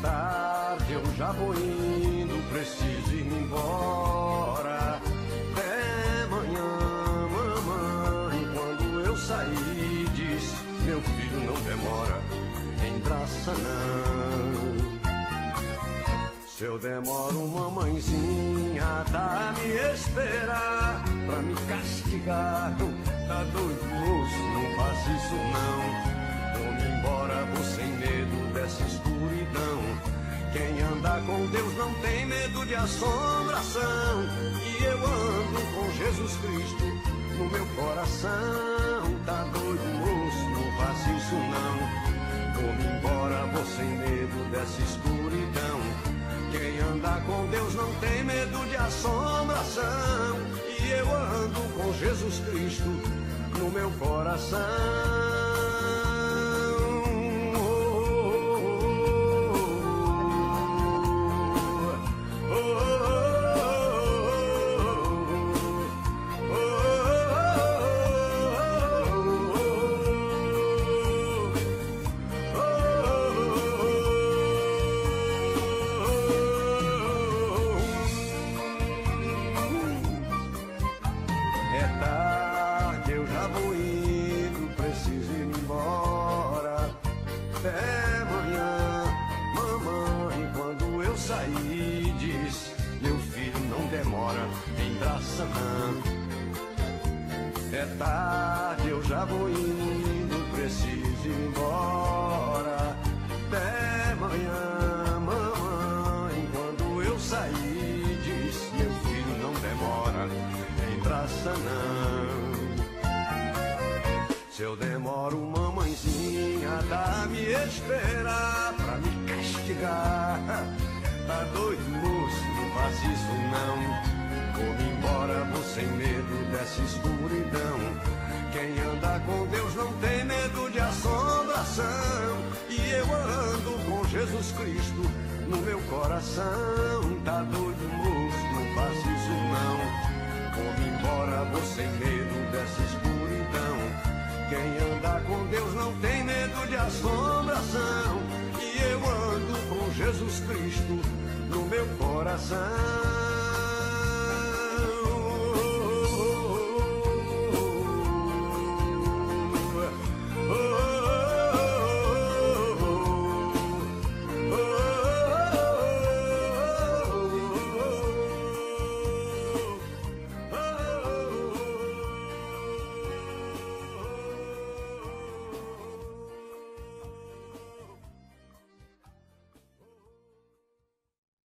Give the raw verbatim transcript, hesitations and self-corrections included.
tarde, eu já vou indo, preciso ir embora. Até amanhã, mamãe, quando eu sair, disse: meu filho, não demora, engraça não. Se eu demoro, mamãezinha, tá a me esperar pra me castigar. Tá doido, moço, não faz isso não. Vou-me embora, vou sem medo dessa escuridão. Quem anda com Deus não tem medo de assombração. E eu ando com Jesus Cristo no meu coração. Tá doido, moço, não faz isso não. Vou-me embora, vou sem medo dessa escuridão. Quem anda com Deus não tem medo de assombração. E eu ando com Jesus Cristo no meu coração. É tarde, eu já vou indo, preciso ir embora. Até amanhã, mamãe, quando eu sair, disse: meu filho, não demora, tem praça não. Se eu demoro, mamãezinha, tá a me esperar pra me castigar. Tá doido, moço, não faz isso não. Vou-me embora, vou sem medo dessa escuridão. Quem anda com Deus não tem medo de assombração. E eu ando com Jesus Cristo no meu coração. Tá doido, moço, não faz isso não. Vou-me embora, vou sem medo dessa escuridão. Quem anda com Deus não tem medo de assombração. E eu ando com Jesus Cristo no meu coração.